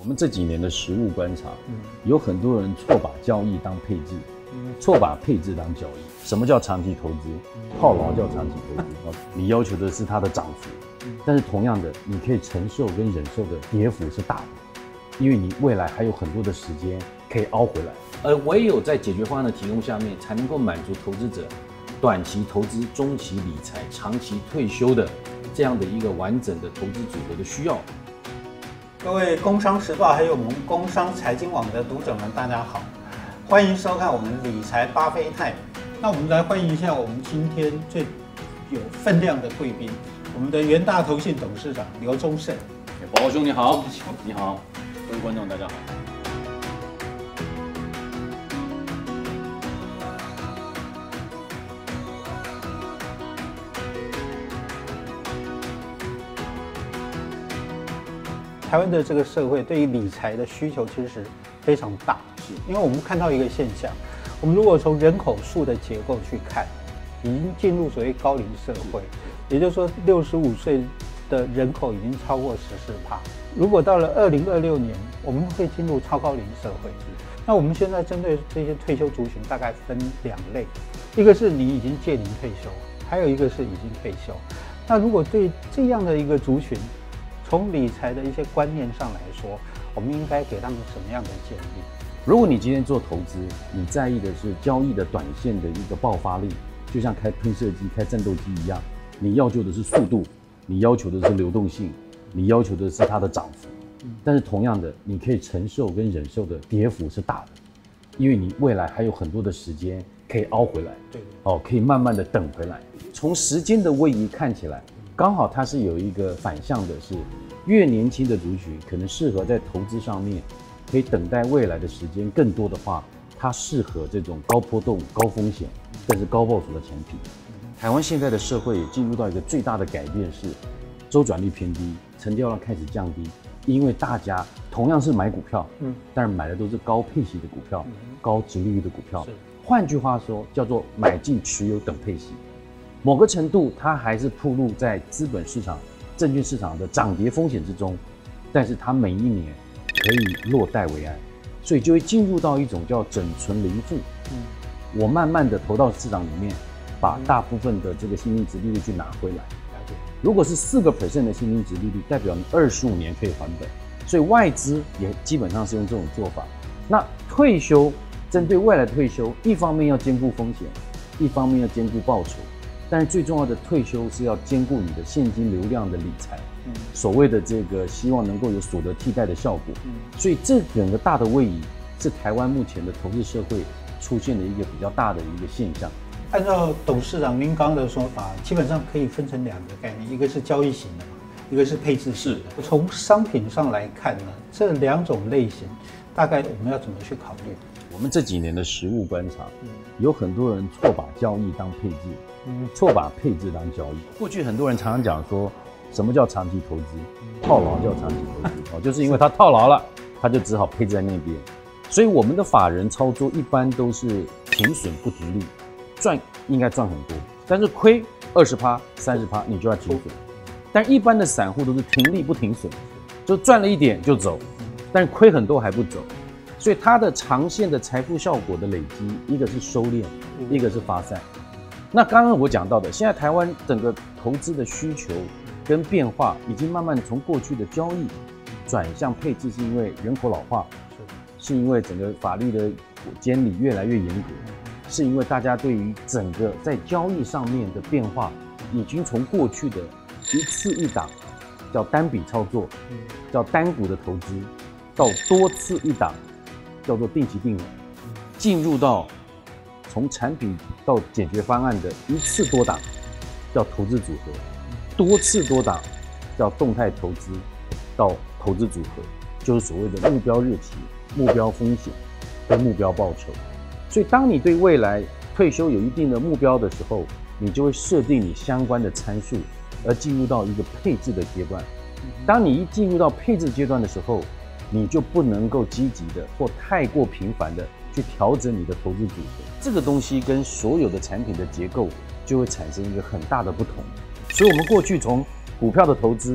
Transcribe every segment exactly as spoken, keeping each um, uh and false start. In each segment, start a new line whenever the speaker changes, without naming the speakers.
我们这几年的实务观察，嗯、有很多人错把交易当配置，嗯、错把配置当交易。什么叫长期投资？套牢叫长期投资。你要求的是它的涨幅，但是同样的，你可以承受跟忍受的跌幅是大的，因为你未来还有很多的时间可以凹回来。而唯有在解决方案的提供下面，才能够满足投资者短期投资、中期理财、长期退休的这样的一个完整的投资组合的需要。
各位工商时报还有我们工商财经网的读者们，大家好，欢迎收看我们理财巴菲泰。那我们来欢迎一下我们今天最有分量的贵宾，我们的元大投信董事长刘宗盛。
宝宝兄你好，你好，各位观众大家好。
台湾的这个社会对于理财的需求其实是非常大，是因为我们看到一个现象，我们如果从人口数的结构去看，已经进入所谓高龄社会，也就是说六十五岁的人口已经超过十四趴。如果到了二零二六年，我们会进入超高龄社会。那我们现在针对这些退休族群大概分两类，一个是你已经届龄退休，还有一个是已经退休。那如果对这样的一个族群，从理财的一些观念上来说，我们应该给他们什么样的建议？
如果你今天做投资，你在意的是交易的短线的一个爆发力，就像开喷射机、开战斗机一样，你要求的是速度，你要求的是流动性，你要求的是它的涨幅。但是同样的，你可以承受跟忍受的跌幅是大的，因为你未来还有很多的时间可以凹回来，对，哦，可以慢慢的等回来。从时间的位移看起来，刚好它是有一个反向的是，越年轻的族群可能适合在投资上面，可以等待未来的时间更多的话，它适合这种高波动、高风险，但是高报酬的产品。台湾现在的社会也进入到一个最大的改变是，周转率偏低，成交量开始降低，因为大家同样是买股票，嗯，但是买的都是高配息的股票，嗯、高殖利率的股票。换句话说，叫做买进持有等配息。某个程度，它还是暴露在资本市场、证券市场的涨跌风险之中，但是它每一年可以落袋为安，所以就会进入到一种叫整存零负。嗯，我慢慢的投到市场里面，把大部分的这个现金殖利率去拿回来。如果是四个 percent 的现金殖利率，代表你二十五年可以还本，所以外资也基本上是用这种做法。那退休，针对未来的退休，一方面要兼顾风险，一方面要兼顾报酬。但是最重要的退休是要兼顾你的现金流量的理财，嗯、所谓的这个希望能够有所得替代的效果。嗯、所以这整个大的位移是台湾目前的投资社会出现的一个比较大的一个现象。
按照董事长您刚的说法，基本上可以分成两个概念，一个是交易型的嘛，一个是配置型的。从商品上来看呢，这两种类型大概我们要怎么去考虑？
我们这几年的实务观察，嗯、有很多人错把交易当配置。嗯，错把配置当交易。过去很多人常常讲说，什么叫长期投资？套牢叫长期投资哦，就是因为他套牢了，他就只好配置在那边。所以我们的法人操作一般都是停损不停利，赚应该赚很多，但是亏二十趴、三十趴你就要停损。但一般的散户都是停利不停损，就赚了一点就走，但是亏很多还不走。所以它的长线的财富效果的累积，一个是收敛，一个是发散。那刚刚我讲到的，现在台湾整个投资的需求跟变化，已经慢慢从过去的交易转向配置，是因为人口老化，是，是因为整个法律的监理越来越严格，是因为大家对于整个在交易上面的变化，已经从过去的一次一档叫单笔操作，叫单股的投资，到多次一档叫做定期定额，进入到从产品到解决方案的一次多档叫投资组合，多次多档叫动态投资，到投资组合就是所谓的目标日期、目标风险跟目标报酬。所以当你对未来退休有一定的目标的时候，你就会设定你相关的参数，而进入到一个配置的阶段。当你一进入到配置阶段的时候，你就不能够积极的或太过频繁的去调整你的投资组合，这个东西跟所有的产品的结构就会产生一个很大的不同。所以我们过去从股票的投资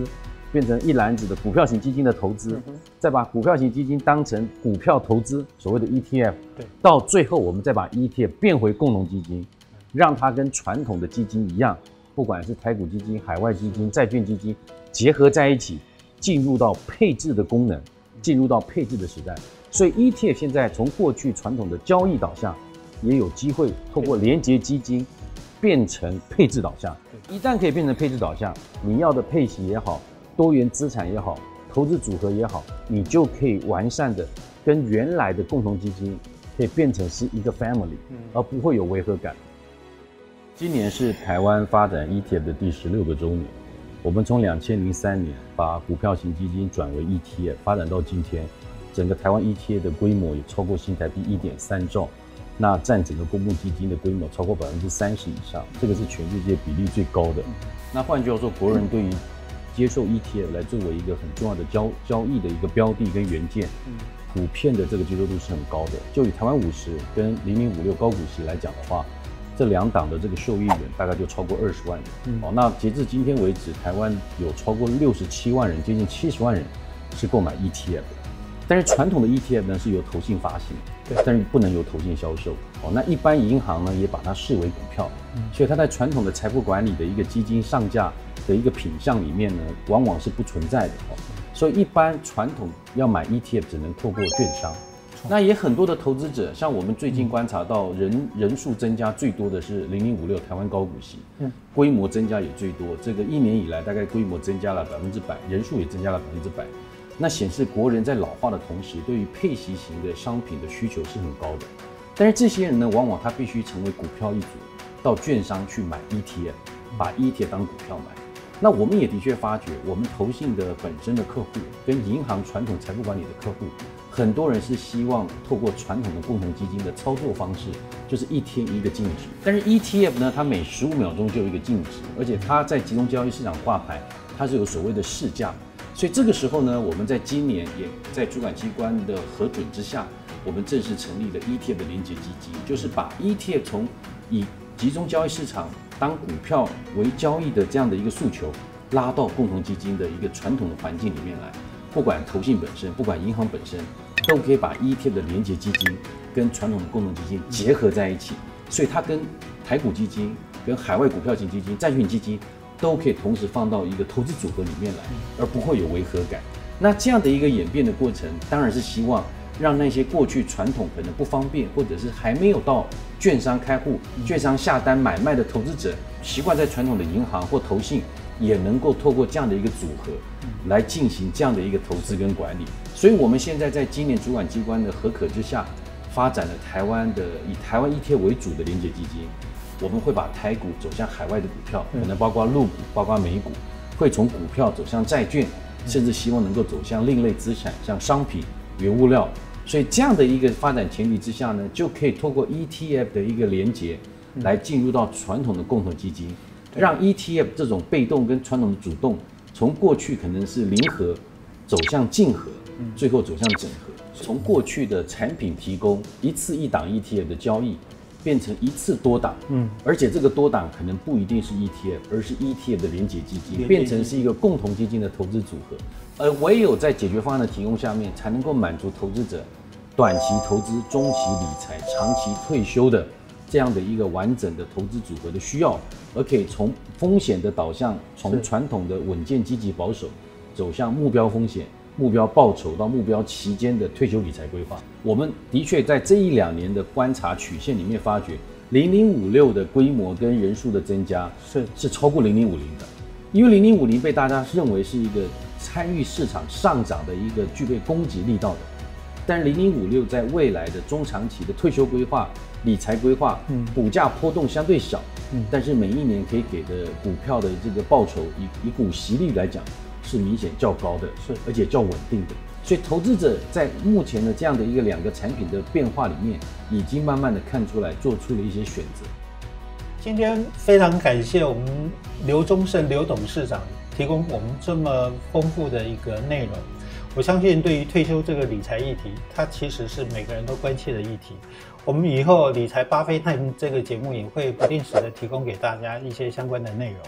变成一篮子的股票型基金的投资，嗯、再把股票型基金当成股票投资，所谓的 E T F， 对，到最后我们再把 E T F 变回共同基金，让它跟传统的基金一样，不管是台股基金、海外基金、债券基金结合在一起，进入到配置的功能，进入到配置的时代。所以 E T F 现在从过去传统的交易导向，也有机会透过连结基金变成配置导向。一旦可以变成配置导向，你要的配息也好，多元资产也好，投资组合也好，你就可以完善的跟原来的共同基金可以变成是一个 family， 而不会有违和感。今年是台湾发展 E T F 的第十六个周年，我们从两千零三年把股票型基金转为 E T F， 发展到今天，整个台湾 E T F 的规模也超过新台币 一点三兆。那占整个公募基金的规模超过百分之三十以上，这个是全世界比例最高的。那换句话说，国人对于接受 E T F 来作为一个很重要的交交易的一个标的跟元件，普遍的这个接受度是很高的。就以台湾五十跟零零五六高股息来讲的话，这两档的这个受益人大概就超过二十万人。哦，那截至今天为止，台湾有超过六十七万人，接近七十万人是购买 E T F 的。但是传统的 E T F 呢是由投信发行，对，但是不能由投信销售。哦，那一般银行呢也把它视为股票，嗯、所以它在传统的财富管理的一个基金上架的一个品项里面呢，往往是不存在的。哦，所以一般传统要买 E T F 只能透过券商。那也很多的投资者，像我们最近观察到人人数增加最多的是零零五六台湾高股息，嗯，规模增加也最多，这个一年以来大概规模增加了百分之百，人数也增加了百分之百。那显示国人在老化的同时，对于配息型的商品的需求是很高的。但是这些人呢，往往他必须成为股票一族，到券商去买 E T F， 把 E T F 当股票买。那我们也的确发觉，我们投信的本身的客户跟银行传统财富管理的客户，很多人是希望透过传统的共同基金的操作方式，就是一天一个净值。但是 E T F 呢，它每十五秒钟就有一个净值，而且它在集中交易市场挂牌，它是有所谓的市价。所以这个时候呢，我们在今年也在主管机关的核准之下，我们正式成立了 E T F 的连结基金，就是把 E T F 从以集中交易市场当股票为交易的这样的一个诉求，拉到共同基金的一个传统的环境里面来。不管投信本身，不管银行本身，都可以把 E T F 的连结基金跟传统的共同基金结合在一起。所以它跟台股基金、跟海外股票型基金、债券基金，都可以同时放到一个投资组合里面来，而不会有违和感。那这样的一个演变的过程，当然是希望让那些过去传统可能不方便，或者是还没有到券商开户、券商下单买卖的投资者，习惯在传统的银行或投信，也能够透过这样的一个组合，来进行这样的一个投资跟管理。所以我们现在在今年主管机关的核可之下，发展了台湾的以台湾 E T F 为主的连结基金。我们会把台股走向海外的股票，可能包括陆股、包括美股，会从股票走向债券，甚至希望能够走向另类资产，像商品、原物料。所以这样的一个发展前提之下呢，就可以透过 E T F 的一个连结，来进入到传统的共同基金，让 E T F 这种被动跟传统的主动，从过去可能是零和，走向竞合，最后走向整合。从过去的产品提供一次一档 E T F 的交易，变成一次多档，嗯，而且这个多档可能不一定是 E T F， 而是 E T F 的连结基金，变成是一个共同基金的投资组合。而唯有在解决方案的提供下面，才能够满足投资者短期投资、中期理财、长期退休的这样的一个完整的投资组合的需要，而可以从风险的导向，从传统的稳健、积极、保守，走向目标风险、目标报酬到目标期间的退休理财规划。我们的确在这一两年的观察曲线里面发觉，零零五六的规模跟人数的增加是是超过零零五零的，因为零零五零被大家认为是一个参与市场上涨的一个具备攻击力道的，但零零五六在未来的中长期的退休规划、理财规划，嗯，股价波动相对小，嗯，但是每一年可以给的股票的这个报酬，以以股息率来讲，是明显较高的，是而且较稳定的。所以投资者在目前的这样的一个两个产品的变化里面，已经慢慢的看出来，做出了一些选择。
今天非常感谢我们刘宗盛刘董事长提供我们这么丰富的一个内容。我相信对于退休这个理财议题，它其实是每个人都关切的议题。我们以后理财巴菲特这个节目也会不定时的提供给大家一些相关的内容。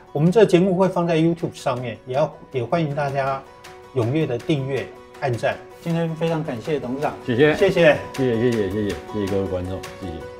我们这个节目会放在 YouTube 上面，也要也欢迎大家踊跃的订阅、按赞。今天非常感谢董事长，
谢谢，
谢谢，
谢谢，谢谢，谢谢，谢谢各位观众，谢谢。